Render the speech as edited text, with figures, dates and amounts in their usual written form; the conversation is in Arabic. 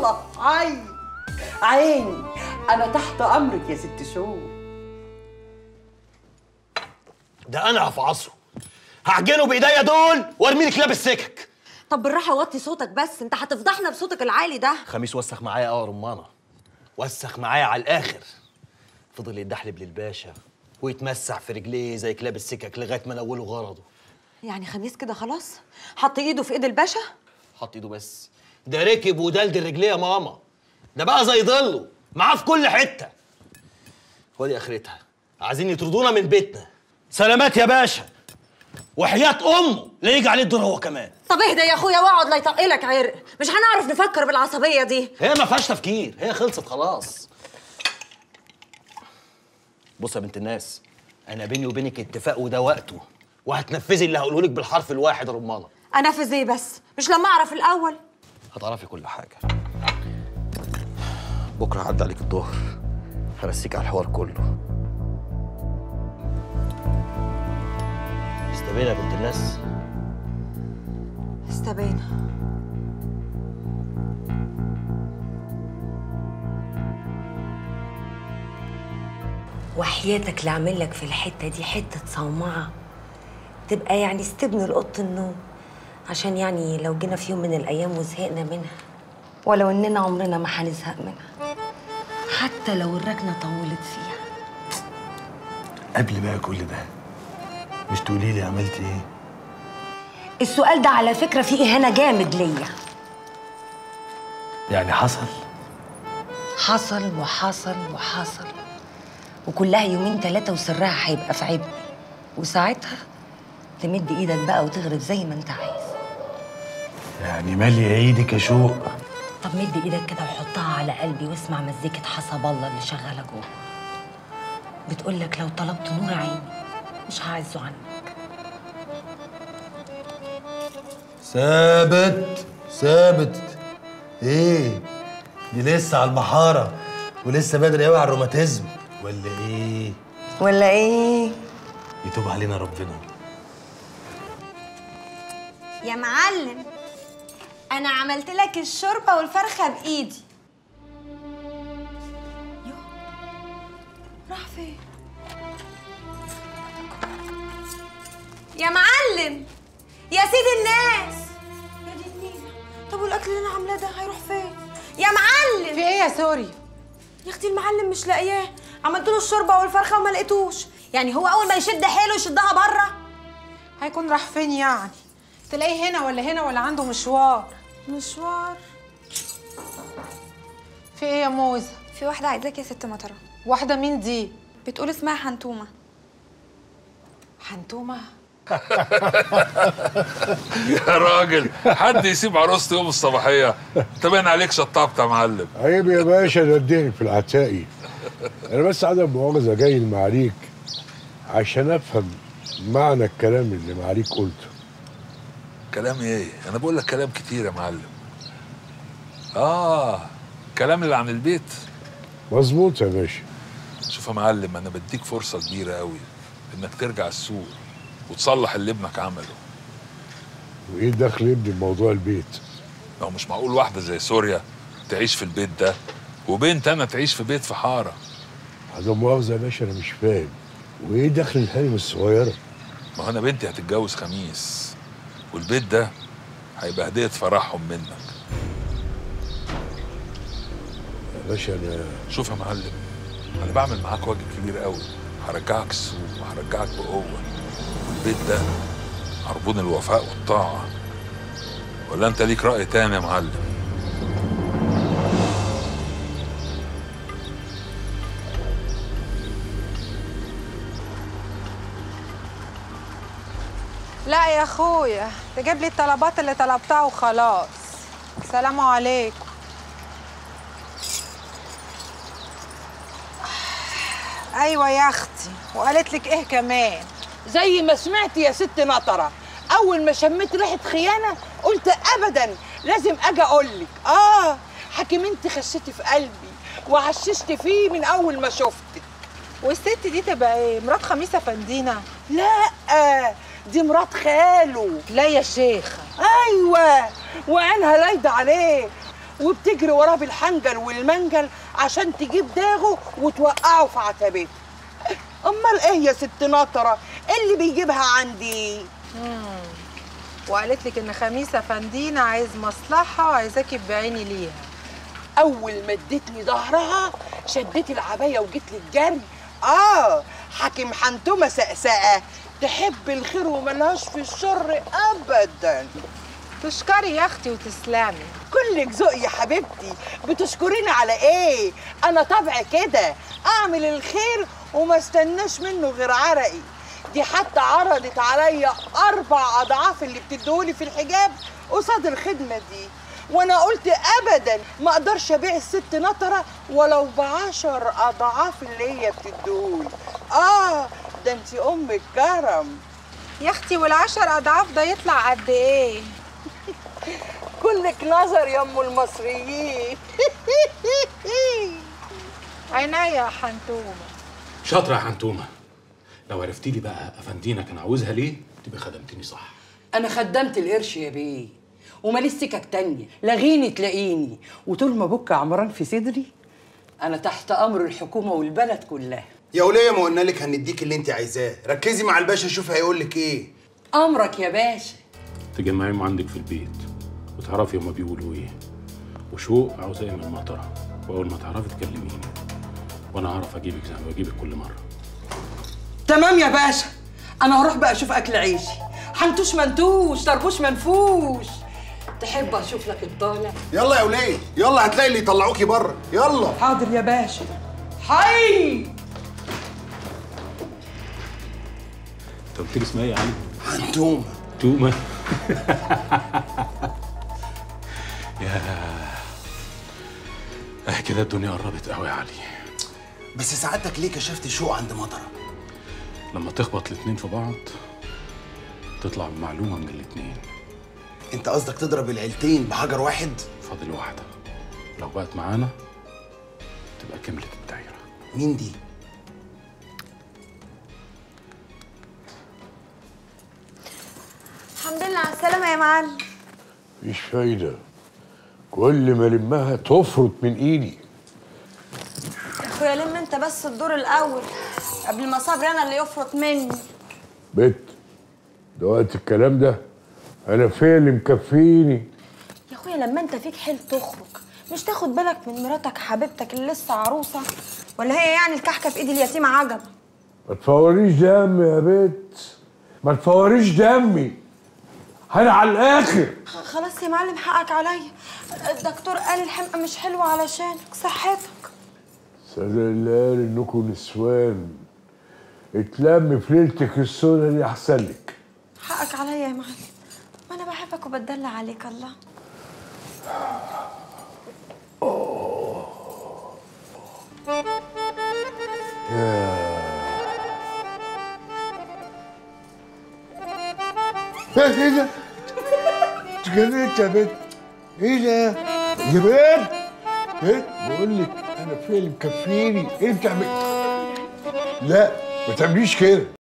الله عيني عيني، انا تحت امرك يا ست شو. ده انا هفعصه، هعجنه بايديا دول وارمي لك لابس سكك. طب بالراحه وطي صوتك بس، انت هتفضحنا بصوتك العالي ده. خميس وسخ معايا يا رمانه، وسخ معايا على الاخر. فضل يتدحلب للباشا ويتمسح في رجليه زي كلاب السكك لغايه ما نوله غرضه. يعني خميس كده خلاص حط ايده في ايد الباشا؟ حط ايده بس، ده ركب ودلدل رجليه يا ماما، ده بقى زي ضله معاه في كل حته. ودي اخرتها، عايزين يطردونا من بيتنا. سلامات يا باشا، وحياة امه لا يجي عليه الدور هو كمان. طب اهدى يا اخويا واقعد لا يطقلك عرق، مش هنعرف نفكر بالعصبيه دي. هي ما فيهاش تفكير، هي خلصت خلاص. بص يا بنت الناس، انا بيني وبينك اتفاق وده وقته، وهتنفذي اللي هقوله لك بالحرف الواحد يا رمانه. انفذ ايه بس؟ مش لما اعرف الاول؟ هتعرفي كل حاجه. بكره هعدي عليك الظهر، هرسيك على الحوار كله. استبينا يا بنت الناس. استبينا. وحياتك لعمل لك في الحته دي حته صومعه تبقى يعني استبن لأوضة النوم، عشان يعني لو جينا في يوم من الايام وزهقنا منها، ولو اننا عمرنا ما هنزهق منها حتى لو الركنه طولت فيها. قبل بقى كل ده مش تقولي لي عملتي ايه؟ السؤال ده على فكره فيه اهانه جامد ليا. يعني حصل حصل وحصل وحصل، وكلها يومين ثلاثه وسرها هيبقى في عبء، وساعتها تمد ايدك بقى وتغرب زي ما انت عايز. يعني مالي ايدك يا شوق. طب مد ايدك كده وحطها على قلبي واسمع مزيكة حسب الله اللي شغاله جوه، بتقول لك لو طلبت نور عيني مش هعزه عنك. ثابت ايه؟ دي لسه على المحاره ولسه بدري قوي على الروماتيزم ولا ايه؟ يتوب علينا ربنا. يا معلم انا عملت لك الشوربه والفرخه بايدي. يو راح فين يا معلم؟ يا سيد الناس، يا دي النيله. طب والاكل اللي انا عاملاه ده هيروح فين يا معلم؟ في ايه يا سوري؟ يا اختي المعلم مش لاقياه، عملت له الشوربه والفرخه وما لقيتوش. يعني هو اول ما يشد حيله يشدها بره؟ هيكون راح فين يعني؟ تلاقيه هنا ولا عنده مشوار؟ مشوار؟ في ايه يا موزه؟ في واحدة عايزاك يا ست مطرة. واحدة مين دي؟ بتقول اسمها حنتومة. حنتومة؟ يا راجل حد يسيب عروسته يوم الصباحية؟ انت باين عليك شطبت يا معلم. عيب يا باشا، ده اديني في العتاقي. انا بس عدم مؤاخذة جاي المعاليك عشان افهم معنى الكلام اللي معاليك قلته. كلام ايه؟ انا بقول لك كلام كتير يا معلم. الكلام اللي عن البيت. مظبوط يا باشا. شوف يا معلم، انا بديك فرصة كبيرة قوي انك ترجع السوق وتصلح اللي ابنك عمله. وايه دخل ابني بموضوع البيت؟ لو مش معقول واحدة زي سوريا تعيش في البيت ده وبنت انا تعيش في بيت في حارة. عدم مؤاخذة يا باشا، انا مش فاهم. وايه دخل الهانم الصغيرة؟ ما هو انا بنتي هتتجوز خميس، والبيت ده هيبقى هدية فرحهم منك. يا باشا انا شوف يا معلم، انا بعمل معاك واجب كبير قوي. هرجعك السوق وهرجعك بقوة، والبيت ده عربون الوفاء والطاعة. ولا انت ليك رأي تاني يا معلم؟ لا يا اخويا، تجيب لي الطلبات اللي طلبتها وخلاص. سلام عليكم. ايوه يا اختي، وقالت لك ايه كمان؟ زي ما سمعت يا ست نطرة، أول ما شميت ريحة خيانة قلت أبداً لازم أجي أقول لك. حكيم أنت خشيتي في قلبي وعششت فيه من أول ما شفتك. والست دي تبقى ايه؟ مرات خميس افندينا؟ لا، دي مرات خاله. لا يا شيخة. أيوة، وعينها لايدة عليه، وبتجري وراه بالحنجل والمنجل عشان تجيب داغه وتوقعه في عتبته. امال ايه يا ست نطره اللي بيجيبها عندي؟ وقالت لك ان خميسه فندينا عايز مصلحه وعايزاكي تبيعيني ليها. اول ما ادتني ظهرها شدت العبايه وجيت لي الجري. حاكم حنتومه سقسقه تحب الخير وملهاش في الشر ابدا. تشكري يا اختي وتسلمي. كلك ذوق يا حبيبتي. بتشكريني على ايه؟ انا طبعي كده اعمل الخير وما استناش منه غير عرقي. دي حتى عرضت عليا 4 أضعاف اللي بتديهولي في الحجاب قصاد الخدمه دي، وانا قلت ابدا ما اقدرش ابيع الست نطره ولو ب10 أضعاف اللي هي بتديهولي. ده انت ام الكرم يا اختي. وال10 أضعاف ده يطلع قد ايه؟ كلك نظر يا ام المصريين. عينيا يا حنتومه. شاطره يا حنتومه. لو عرفتي لي بقى افندينا كان عاوزها ليه تبقى خدمتني صح. انا خدمت القرش يا بيه وماليش سكك تانية، لغيني تلاقيني، وطول ما بك عمران في صدري انا تحت امر الحكومه والبلد كلها. يا وليه ما قلنا لك هنديك اللي انت عايزاه، ركزي مع الباشا شوف هيقول لك ايه. امرك يا باشا. تجمعيهم عندك في البيت وتعرفي هما بيقولوا ايه، وشوق عاوزه ايه من المطره، واول ما تعرفي تكلميني وانا هعرف اجيبك زي ما بجيبك كل مره. تمام يا باشا. انا هروح بقى اشوف اكل عيشي. حنتوش منتوش طربوش منفوش. تحب اشوف لك الطالع؟ يلا يا وليه يلا، هتلاقي اللي يطلعوكي بره. يلا. حاضر يا باشا. حي. انت قلت لي اسمها ايه يا علي؟ حنتومه. تومه. كده الدنيا قربت قوي يا علي. بس سعادتك ليه كشفت شوق عند مطره؟ لما تخبط الاتنين في بعض تطلع بمعلومه من الاتنين. انت قصدك تضرب العيلتين بحجر واحد؟ فاضل واحده، لو بقت معانا تبقى كملت الدايره. مين دي؟ الحمد لله على السلامه يا معلم. مفيش فايده، كل ما لمها تفرط من ايدي. يا اخويا لم انت بس الدور الاول قبل ما صبري انا اللي يفرط مني. بت ده وقت الكلام ده، انا فيا اللي مكفيني. يا اخويا لما انت فيك حيل تخرج مش تاخد بالك من مراتك حبيبتك اللي لسه عروسه؟ ولا هي يعني الكحكه في ايد اليتيم عجب؟ ما تفوريش دمي يا بت، ما تفوريش دمي، انا على الاخر. خلاص يا معلم حقك عليا. الدكتور قال الحمقى مش حلوه علشانك صحتك. سأل الله قال انكم نسوان، اتلم في ليلتك السودا دي احسن لك. حقك عليا يا معلم، ما انا بحبك وبتدلع عليك. الله. ايه ده؟ اتجننت يا بنت. ايه ده؟ يا بنت بنت بقول لك انا فيا اللي مكفيني. ايه بتعمل؟ لا ما تعمليش كده.